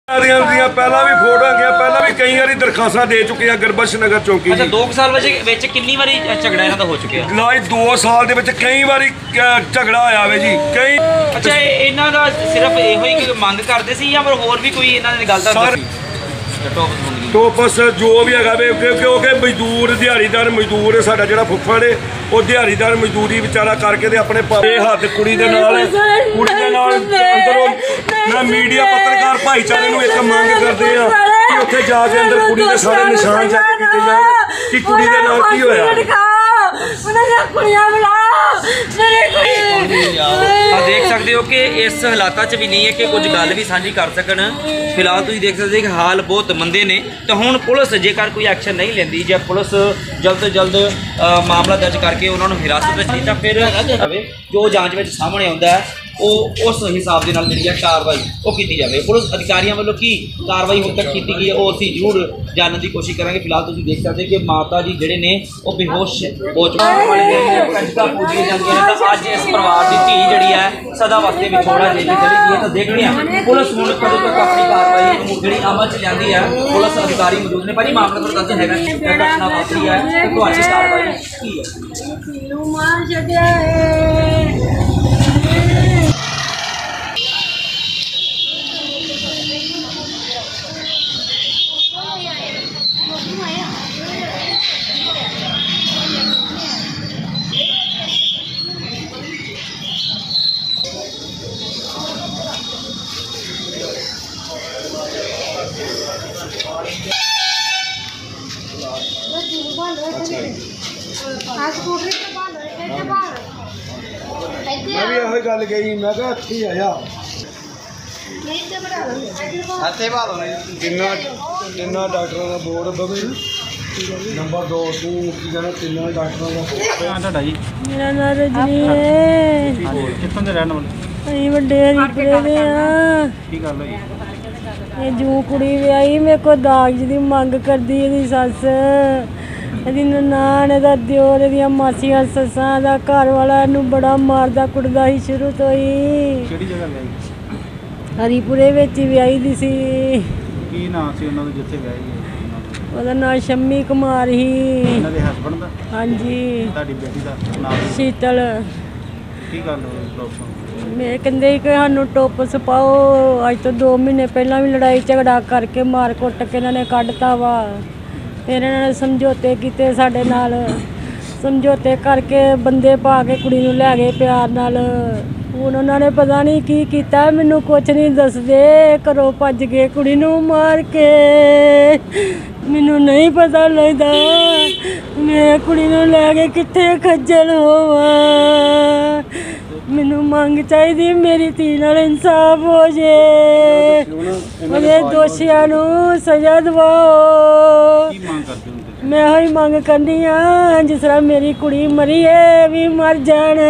ਪਹਿਲਾਂ ਵੀ ਫੋਟੋਆਂ ਗਈਆਂ, ਪਹਿਲਾਂ ਵੀ ਕਈ ਵਾਰੀ ਦਰਖਾਸਤਾਂ ਦੇ ਚੁੱਕੇ ਆ ਗੁਰਬਖਸ਼ ਨਗਰ ਚੌਂਕੀ। ਅੱਛਾ 2 ਸਾਲ ਵਿੱਚ ਕਿੰਨੀ ਵਾਰੀ ਝਗੜਾ ਇਹਨਾਂ ਦਾ ਹੋ ਚੁੱਕਿਆ? ਲਾਈ 2 ਸਾਲ ਦੇ ਵਿੱਚ ਕਈ ਵਾਰੀ ਝਗੜਾ ਹੋਇਆ ਵੇ ਜੀ ਕਈ। ਅੱਛਾ ਇਹਨਾਂ ਦਾ ਸਿਰਫ ਇਹੋ ਹੀ ਕਿ ਮੰਗ ਕਰਦੇ ਸੀ ਜਾਂ ਫਿਰ ਹੋਰ ਵੀ ਕੋਈ ਇਹਨਾਂ ਦੀ ਗੱਲ ਦਾ ਟੋਪਸ ਜੋ ਵੀ ਹੈਗਾ ਵੇ ਕਿਉਂਕਿ ਮਜ਼ਦੂਰ ਦਿਹਾੜੀਦਾਰ ਮਜ਼ਦੂਰ ਸਾਡਾ ਜਿਹੜਾ ਫੁੱਫੜ ਏ ਉਹ ਦਿਹਾੜੀਦਾਰ ਮਜ਼ਦੂਰੀ ਵਿਚਾਰਾ ਕਰਕੇ ਤੇ ਆਪਣੇ ਹੱਥ ਕੁੜੀ ਦੇ ਨਾਲ ਅੰਦਰੋਂ ਮੈਂ ਮੀਡੀਆ ਪੱਤਰਕਾਰ ਭਾਈਚਾਰੇ ਨੂੰ ਇੱਕ ਮੰਗ ਕਰਦੇ ਆ ਕਿ ਉੱਥੇ ਜਾ ਕੇ ਅੰਦਰ ਕੁੜੀ ਦੇ ਸਾਰੇ ਨਿਸ਼ਾਨ ਚੈੱਕ ਕੀਤੇ ਜਾਣ ਕਿ ਕੁੜੀ ਦੇ ਨਾਲ ਕੀ ਹੋਇਆ। देख सकते हो कि इस हालात भी नहीं है कि कुछ गल भी साझी कर सकन। फिलहाल तुम देख सकते कि हाल बहुत मंदे ने तो हुण पुलिस जेकर कोई एक्शन नहीं लेंदी जे पुलिस जल्द तो जल्द मामला दर्ज करके उन्होंने हिरासत में ली तो फिर जो जांच में सामने आता है उस हिसाब के नाल जिहड़ी कार्रवाई वो की जाए। पुलिस अधिकारियों वालों की कार्रवाई हुण तक की गई है वो असीं जरूर जानने की कोशिश करेंगे। फिलहाल तुम देख सकते कि माता जी जिहड़े ने वो बेहोश हो चुके हैं। कंजका पूजिया जांदियां ने तां अज इस परिवार की धी जिहड़ी है सदा वास्ते विछोड़ा दे के चली गई है। तो देखते हैं पुलिस हुण कदों तक अपनी कार्रवाई जिहड़ी अमल च लिआंदी है। पुलिस अधिकारी मौजूद ने भाजी मामला पर दर्ज हैगा घटना वापरी है तो तुहाडी कार्रवाई की है? मैं भी यही गल कही मैं क्या इत्थे आया तिना डॉक्टरों का बोर्ड बवे नंबर 2 तू की जाना तिना डॉक्टरों का। मेरा नाम रजनी है। कित्थों दे रहने वाले? ਅਸੀਂ ਵੱਡੇ ਹਰੀਪੁਰੇ ਦੇ ਆ। की गल होई? ਇਹ ਜੂ ਕੁੜੀ ਵਿਆਹੀ ਮੇਰੇ ਕੋਲ ਦਾਜ ਦੀ ਮੰਗ ਕਰਦੀ ਇਹਦੀ ਸੱਸ, ਇਹਦੀ ਨਨਾਣ, ਇਹਦਾ ਦਿਓਰ, ਇਹਦੀਆਂ ਮਾਸੀਆਂ ਸੱਸਾਂ ਦਾ ਘਰ ਵਾਲਾ ਇਹਨੂੰ ਬੜਾ ਮਾਰਦਾ ਕੁੱਟਦਾ ਸੀ ਸ਼ੁਰੂ ਤੋਂ ਹੀ। ਕਿਹੜੀ ਜਗ੍ਹਾ ਵਿਆਹੀ? ਹਰੀਪੁਰੇ ਵਿੱਚ ਹੀ ਵਿਆਹੀ ਦੀ ਸੀ। ਕੀ ਨਾਂ ਸੀ ਉਹਨਾਂ ਦਾ ਜਿੱਥੇ ਵਿਆਹੀ ਹੈ? ਉਹਦਾ ਨਾਂ ਸ਼ੰਮੀ ਕੁਮਾਰ ਸੀ। ਇਹਨਾਂ ਦੇ ਹਸਬੰਡ ਦਾ? ਹਾਂਜੀ। ਤੁਹਾਡੀ ਬੇਟੀ ਦਾ ਨਾਮ? ਸ਼ੀਤਲ। ਕੀ ਗੱਲ ਹੋਈ ਪ੍ਰੋਬਲਮ? ਮੈਂ ਕਹਿੰਦੇ ਕਿ ਸਾਨੂੰ ਟੋਪਸ ਪਾਓ। ਅੱਜ ਤੋਂ 2 ਮਹੀਨੇ ਪਹਿਲਾਂ ਵੀ ਲੜਾਈ ਝਗੜਾ ਕਰਕੇ ਮਾਰ ਕੁੱਟ ਕੇ ਇਹਨਾਂ ਨੇ ਕੱਢਤਾ ਵਾ। ਫਿਰ ਇਹਨਾਂ ਨੇ ਸਮਝੌਤੇ ਕੀਤੇ ਸਾਡੇ ਨਾਲ, ਸਮਝੌਤੇ ਕਰਕੇ ਬੰਦੇ ਪਾ ਕੇ ਕੁੜੀ ਨੂੰ ਲੈ ਗਏ ਪਿਆਰ ਨਾਲ। ਹੁਣ ਉਹਨਾਂ ਨੇ ਪਤਾ ਨਹੀਂ ਕੀ ਕੀਤਾ, ਮੈਨੂੰ ਕੁਛ ਨਹੀਂ ਦੱਸਦੇ। ਘਰੋਂ ਭੱਜ ਗਏ ਕੁੜੀ ਨੂੰ ਮਾਰ ਕੇ। ਮੈਨੂੰ ਨਹੀਂ ਪਤਾ ਲੱਗਦਾ ਮੈਂ ਕੁੜੀ ਨੂੰ ਲੈ ਕੇ ਕਿੱਥੇ ਖੱਜਲ ਹੋਵਾਂ। ਮੈਨੂੰ ਮੰਗ ਚਾਹੀਦੀ ਮੇਰੀ ਧੀ ਨਾਲ ਇਨਸਾਫ ਹੋ ਜੇ, ਉਹਦੇ ਦੋਸ਼ੀਆਂ ਨੂੰ ਸਜ਼ਾ ਦਿਵਾਓ। ਕੀ ਮੰਗ ਕਰਦੇ ਹੋ? ਮੈਂ ਇਹੋ ਹੀ ਮੰਗ ਕਰਨੀ ਆ ਜਿਸ ਤਰ੍ਹਾਂ ਮੇਰੀ ਕੁੜੀ ਮਰੀ ਹੈ ਵੀ ਮਰ ਜਾਣ।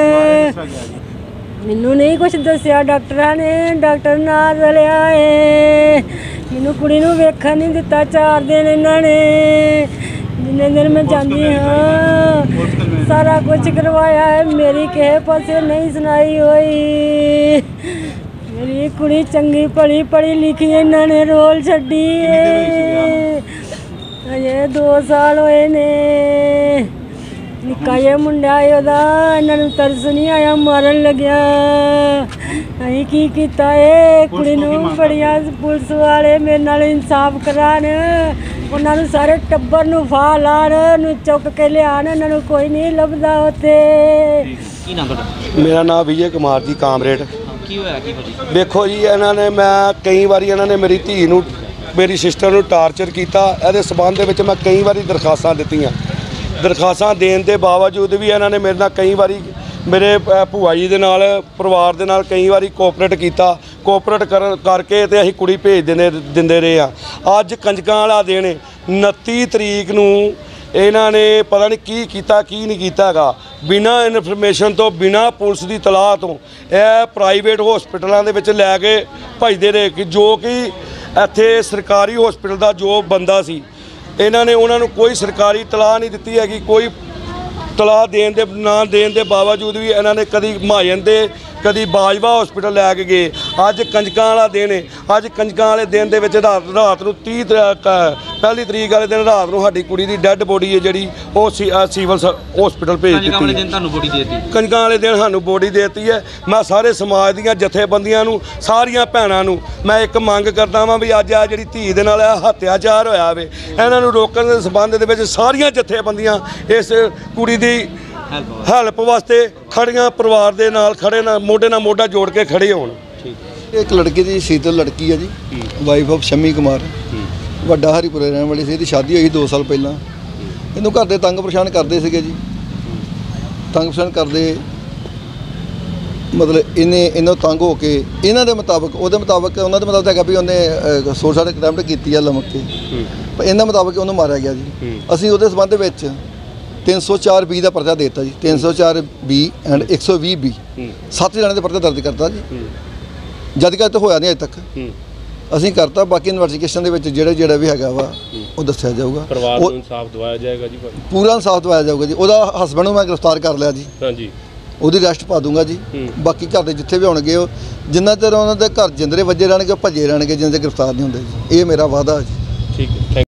ਮੈਨੂੰ ਨਹੀਂ ਕੁਛ ਦੱਸਿਆ ਡਾਕਟਰਾਂ ਨੇ, ਡਾਕਟਰ ਨਾਲ ਰਲਿਆ ਏ। ਮੈਨੂੰ ਕੁੜੀ ਨੂੰ ਵੇਖਣ ਨਹੀਂ ਦਿੱਤਾ 4 ਦਿਨ ਇਹਨਾਂ ਨੇ। ਜਿੰਨੇ ਦਿਨ ਮੈਂ ਜਾਂਦੀ ਹਾਂ ਸਾਰਾ ਕੁਝ ਕਰਵਾਇਆ ਹੈ, ਮੇਰੀ ਕਿਸੇ ਪਾਸੇ ਨਹੀਂ ਸੁਣਾਈ ਹੋਈ। ਮੇਰੀ ਕੁੜੀ ਚੰਗੀ ਭਲੀ ਪੜ੍ਹੀ ਲਿਖੀ ਇਹਨਾਂ ਨੇ ਰੋਲ ਛੱਡੀ ਏ। ਅਜੇ 2 ਸਾਲ ਹੋਏ ਨੇ। ਨਿੱਕਾ ਜਿਹਾ ਮੁੰਡਾ ਏ ਉਹਦਾ, ਇਹਨਾਂ ਨੂੰ ਤਰਸ ਨਹੀਂ ਆਇਆ, ਮਾਰਨ ਲੱਗਿਆ। ਅਸੀਂ ਕੀ ਕੀਤਾ ਏ? ਕੁੜੀ ਨੂੰ ਬੜੀਆਂ ਪੁਲਿਸ ਵਾਲੇ ਮੇਰੇ ਨਾਲ ਇਨਸਾਫ ਕਰਾਉਣ, ਉਹਨਾਂ ਨੂੰ ਸਾਰੇ ਟੱਬਰ ਨੂੰ ਫਾਹ ਲਾਣ, ਨੂੰ ਚੁੱਕ ਕੇ ਲਿਆਉਣ। ਇਹਨਾਂ ਨੂੰ ਕੋਈ ਨਹੀਂ ਲੱਭਦਾ ਉੱਥੇ। ਕੀ ਨਾਮ ਤੁਹਾਡਾ? मेरा नाम विजय कुमार जी कामरेड। ਕੀ ਹੋਇਆ ਕੀ ਭਾਜੀ? देखो जी ਇਹਨਾਂ ਨੇ ਮੈਂ ਕਈ ਵਾਰੀ ਇਹਨਾਂ ਨੇ ਮੇਰੀ ਧੀ ਨੂੰ ਮੇਰੀ ਸਿਸਟਰ ਨੂੰ ਟਾਰਚਰ ਕੀਤਾ। ਇਹਦੇ ਸਬੰਧ ਦੇ ਵਿੱਚ ਮੈਂ ਕਈ ਵਾਰੀ ਦਰਖਾਸਤਾਂ ਦਿੱਤੀਆਂ। ਦਰਖਾਸਤਾਂ ਦੇਣ ਦੇ ਬਾਵਜੂਦ ਵੀ ਇਹਨਾਂ ਨੇ ਮੇਰੇ ਨਾਲ ਕਈ ਵਾਰੀ ਮੇਰੇ ਭੂਆ ਜੀ ਦੇ ਨਾਲ ਪਰਿਵਾਰ ਦੇ ਨਾਲ ਕਈ ਵਾਰੀ ਕੋਆਪਰੇਟ ਕੀਤਾ। ਕੋਆਪਰੇਟ ਕਰਕੇ ਤੇ ਅਸੀਂ ਕੁੜੀ ਭੇਜ ਦਿੰਦੇ ਰਹੇ ਆ। ਅੱਜ ਕੰਜਕਾਂ ਵਾਲਾ ਦਿਨ 29 ਤਰੀਕ ਨੂੰ ਇਹਨਾਂ ਨੇ ਪਤਾ ਨਹੀਂ ਕੀ ਕੀਤਾ ਕੀ ਨਹੀਂ ਕੀਤਾ ਹੈਗਾ। ਬਿਨਾਂ ਇਨਫੋਰਮੇਸ਼ਨ ਤੋਂ ਬਿਨਾਂ ਪੁਲਿਸ ਦੀ ਤਲਾਹ ਤੋਂ ਇਹ ਪ੍ਰਾਈਵੇਟ ਹਸਪੀਟਲਾਂ ਦੇ ਵਿੱਚ ਲੈ ਕੇ ਭਜਦੇ ਰਹੇ ਕਿ ਜੋ ਕਿ ਇੱਥੇ ਸਰਕਾਰੀ ਹਸਪੀਟਲ ਦਾ ਜੋ ਬੰਦਾ ਸੀ ਇਹਨਾਂ ਨੇ ਉਹਨਾਂ ਨੂੰ ਕੋਈ ਸਰਕਾਰੀ ਤਲਾਹ ਨਹੀਂ ਦਿੱਤੀ ਹੈਗੀ। ਕੋਈ ਤਲਾਹ ਦੇਣ ਦੇ ਨਾ ਦੇਣ ਦੇ ਬਾਵਜੂਦ ਵੀ ਇਹਨਾਂ ਨੇ ਕਦੀ ਮਹਾਜਨ ਦੇ ਕਦੀ ਬਾਜਵਾ ਹਸਪੀਟਲ ਲੈ ਕੇ ਗਏ। ਅੱਜ ਕੰਜਕਾਂ ਵਾਲਾ ਦਿਨ ਹੈ। ਅੱਜ ਕੰਜਕਾਂ ਵਾਲੇ ਦਿਨ ਦੇ ਵਿੱਚ ਰਾਤ ਨੂੰ ਪਹਿਲੀ ਤਰੀਕ ਵਾਲੇ ਦਿਨ ਰਾਤ ਨੂੰ ਸਾਡੀ ਕੁੜੀ ਦੀ ਡੈੱਡ ਬੋਡੀ ਹੈ ਜਿਹੜੀ ਉਹ ਸਿਵਲ ਹਸਪੀਟਲ ਭੇਜ ਕੰਜਕਾਂ ਵਾਲੇ ਦਿੱਤੀ। ਦਿਨ ਤੁਹਾਨੂੰ ਬੋਡੀ ਦੇਤੀ? ਕੰਜਕਾਂ ਵਾਲੇ ਦਿਨ ਸਾਨੂੰ ਬੋਡੀ ਦੇਤੀ ਹੈ। ਮੈਂ ਸਾਰੇ ਸਮਾਜ ਦੀਆਂ ਜਥੇਬੰਦੀਆਂ ਨੂੰ, ਸਾਰੀਆਂ ਭੈਣਾਂ ਨੂੰ ਮੈਂ ਇੱਕ ਮੰਗ ਕਰਦਾ ਵਾਂ ਵੀ ਅੱਜ ਆ ਜਿਹੜੀ ਧੀ ਦੇ ਨਾਲ ਇਹ ਹੱਤਿਆਚਾਰ ਹੋਇਆ ਵੇ, ਇਹਨਾਂ ਨੂੰ ਰੋਕਣ ਦੇ ਸੰਬੰਧ ਦੇ ਵਿੱਚ ਸਾਰੀਆਂ ਜਥੇਬੰਦੀਆਂ ਇਸ ਕੁੜੀ ਦੀ ਹੈਲਪ ਵਾਸਤੇ ਖੜੀਆਂ, ਪਰਿਵਾਰ ਦੇ ਨਾਲ ਖੜੇ, ਮੋਢੇ ਨਾਲ ਮੋਢਾ ਜੋੜ ਕੇ ਖੜੇ ਹੋਣ। ਇੱਕ ਲੜਕੀ ਦੀ ਸ਼ੀਤਲ ਲੜਕੀ ਹੈ ਜੀ, ਵਾਈਫ ਆਫ ਸ਼ਮੀ ਕੁਮਾਰ, ਵੱਡਾ ਹਰੀਪੁਰੇ ਰਹਿਣ ਵਾਲੀ ਸੀ। ਇਹਦੀ ਸ਼ਾਦੀ ਹੋਈ 2 ਸਾਲ ਪਹਿਲਾਂ। ਇਹਨੂੰ ਘਰ ਦੇ ਤੰਗ ਪਰੇਸ਼ਾਨ ਕਰਦੇ ਸੀਗੇ ਜੀ, ਤੰਗ ਪਰੇਸ਼ਾਨ ਕਰਦੇ ਮਤਲਬ ਇਹਨੂੰ ਤੰਗ ਹੋ ਕੇ ਇਹਨਾਂ ਦੇ ਮੁਤਾਬਕ, ਉਹਨਾਂ ਦੇ ਮੁਤਾਬਕ ਹੈਗਾ ਵੀ ਉਹਨੇ ਸੁਸਾਈਡ ਅਟੈਂਪਟ ਕੀਤੀ ਆ ਲਮਕ ਕੇ, ਪਰ ਇਹਨਾਂ ਮੁਤਾਬਕ ਉਹਨੂੰ ਮਾਰਿਆ ਗਿਆ ਜੀ। ਅਸੀਂ ਉਹਦੇ ਸੰਬੰਧ ਦੇ ਵਿੱਚ 304B ਦਾ ਪਰਚਾ ਦੇ ਦਿੱਤਾ ਜੀ, 304B ਐਂਡ 120B 7 ਜਣਿਆਂ ਦੇ ਪਰਚਾ ਦਰਜ ਕਰਤਾ ਜੀ। ਜਦ ਤੱਕ ਹੋਇਆ ਨਹੀਂ ਅਜੇ ਤੱਕ, ਅਸੀਂ ਕਰਤਾ। ਬਾਕੀ ਇਨਵੈਸਟੀਗੇਸ਼ਨ ਦੇ ਵਿੱਚ ਜਿਹੜਾ ਵੀ ਹੈਗਾ ਵਾ ਉਹ ਦੱਸਿਆ ਜਾਊਗਾ। ਪਰਿਵਾਰ ਨੂੰ ਇਨਸਾਫ ਦਿਵਾਇਆ ਜਾਏਗਾ ਜੀ, ਪੂਰਾ ਇਨਸਾਫ ਦਿਵਾਇਆ ਜਾਊਗਾ ਜੀ। ਉਹਦਾ ਹਸਬੈਂਡ ਨੂੰ ਮੈਂ ਗ੍ਰਿਫਤਾਰ ਕਰ ਲਿਆ ਜੀ, ਹਾਂਜੀ, ਉਹਦੀ ਅਰੈਸਟ ਪਾ ਦੂੰਗਾ ਜੀ। ਬਾਕੀ ਘਰ ਦੇ ਜਿੱਥੇ ਵੀ ਹੋਣਗੇ, ਉਹ ਜਿੰਨਾ ਚਿਰ ਉਹਨਾਂ ਦੇ ਘਰ ਜਿੰਦਰੇ ਵੱਜੇ ਰਹਿਣਗੇ, ਭੱਜੇ ਰਹਿਣਗੇ, ਜਿੰਨਾ ਚਿਰ ਗ੍ਰਿਫਤਾਰ ਨਹੀਂ ਹੁੰਦੇ ਜੀ। ਇਹ ਮੇਰਾ ਵਾਅਦਾ ਜੀ। ਠੀਕ ਹੈ।